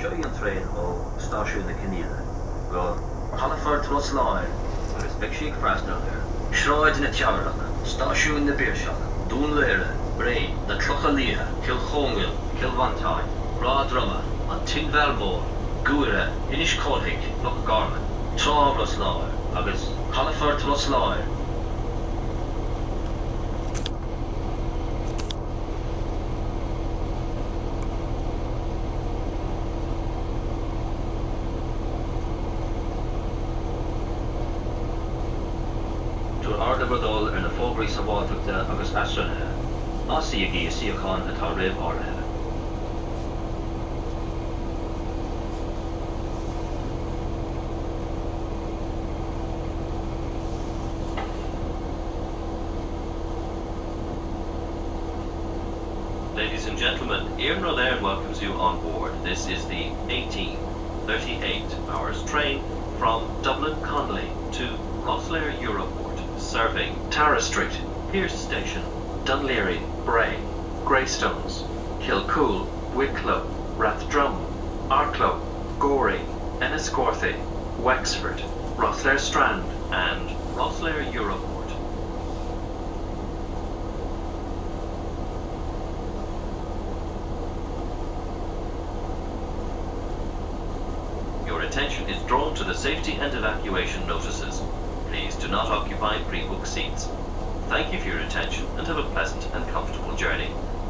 Joy an train ó stáisiún na Cíníle go Halifax Rosslare agus beag freastal Shráid na Teamhracha, stáisiún na Bíorseach, Dún Léire, Bray, na Clocha Líthe, Kilchóngil, Kilvantáin, Rádruma, an Tinbhel Mór, Gúire, Inis Cóthaigh, Loch Garman, Trá Rosslare agus Halifax Rosslare. Ardabardol ar na fógraí sa bháilteachta agus astronathe, así a gí síocháin atá roimh áirithe. Ladies and gentlemen, Rosslare welcomes you on board. This is the 1838 hours train from Dublin Connolly to Rosslare Europort, serving Tara Street, Pearse Station, Dunleary, Bray, Greystones, Kilcool, Wicklow, Rathdrum, Arklow, Gorey, Enniscorthy, Wexford, Rosslare Strand and Rosslare Europort. Your attention is drawn to the safety and evacuation notices. Please do not occupy pre-booked seats. Thank you for your attention and have a pleasant and comfortable journey.